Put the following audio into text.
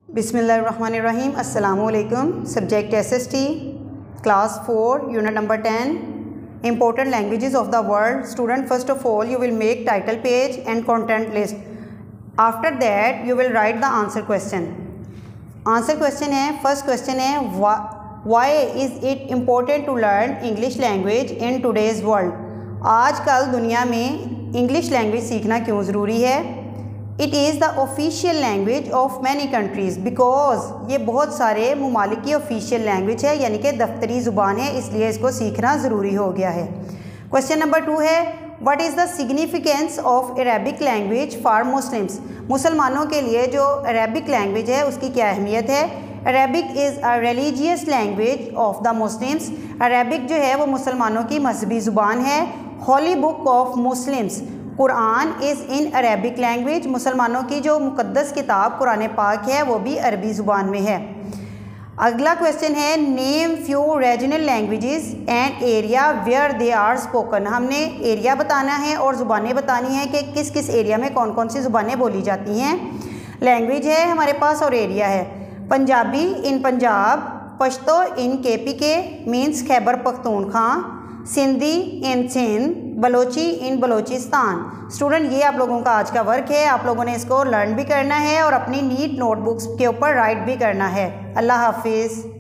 बिस्मिल्लाहिर्रहमानिर्रहीम। अस्सलामुअलैकुम। Subject S.st class 4 unit number 10 important languages of the world. Student, first of all you will make title page and content list. After that you will write the answer question. Answer question है, first question है, why is it important to learn English language in today's world? आजकल दुनिया में English language सीखना क्यों ज़रूरी है? It is the official language of many countries because ये बहुत सारे ममालिक की ऑफिशियल लैंग्वेज है, यानी कि दफ्तरी ज़ुबान है, इसलिए इसको सीखना ज़रूरी हो गया है। क्वेश्चन नंबर 2 है, what is the significance of Arabic language for Muslims? मुसलमानों के लिए जो अरेबिक लैंग्वेज है उसकी क्या अहमियत है? Arabic is a religious language of the Muslims. Arabic जो है वो मुसलमानों की मजहबी ज़ुबान है। Holy book of Muslims, Quran is in Arabic language. मुसलमानों की जो मुक़द्दस किताब कुरान पाक है वो भी अरबी ज़ुबान में है। अगला क्वेश्चन है, name few regional languages and area where they are spoken. हमने एरिया बताना है और ज़ुबानें बतानी है कि किस किस एरिया में कौन कौन सी ज़ुबानें बोली जाती हैं। लैंग्वेज है हमारे पास और एरिया है। Punjabi in Punjab, Pashto in KPK means Khyber Pakhtunkhwa, Sindhi in Sindh, Balochi in Balochistan. Student, ये आप लोगों का आज का वर्क है, आप लोगों ने इसको लर्न भी करना है और अपनी नीट नोटबुक्स के ऊपर राइट भी करना है। अल्लाह हाफिज़।